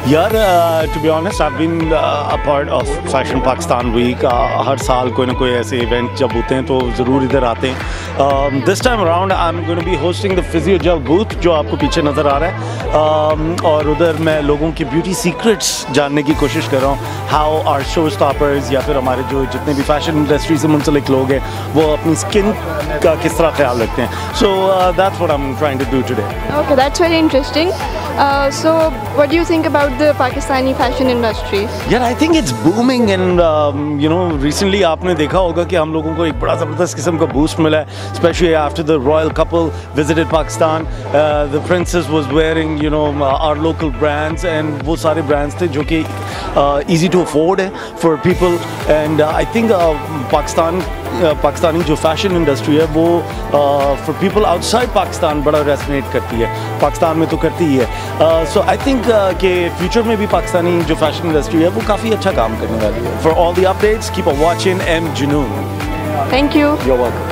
यार to be honest I been a part of fashion Pakistan week. हर साल कोई ना कोई ऐसे इवेंट जब होते हैं तो ज़रूर इधर आते हैं। This time around I am going to be hosting the Physiogel booth जो आपको पीछे नज़र आ रहा है, और उधर मैं लोगों के ब्यूटी सीक्रेट्स जानने की कोशिश कर रहा हूँ। हाउ आर शो स्टॉपर्स या फिर हमारे जो जितने भी फैशन इंडस्ट्री से मुंसलिक लोग हैं वो अपनी स्किन का किस तरह ख्याल रखते हैं। So that's what I am trying to do today. Okay, that's very interesting. So, what do you think about the Pakistani fashion industry? यार I think it's booming and you know recently आपने देखा होगा कि हम लोगों को एक बड़ा ज़बरदस्त किस्म का बूस्ट मिला है, specially after the royal couple visited Pakistan. The princess was wearing you know our local brands, and वो सारे ब्रांड्स थे जो कि ईजी टू अफोर्ड है for people. And I think Pakistani जो फैशन इंडस्ट्री है वो फॉर पीपल आउटसाइड पाकिस्तान बड़ा रेजोनेट करती है, पाकिस्तान में तो करती ही है। सो आई थिंक कि फ्यूचर में भी पाकिस्तानी जो फैशन इंडस्ट्री है वो काफ़ी अच्छा काम करने वाली है। For all the updates keep a watching M Junoon. Thank you. You're welcome.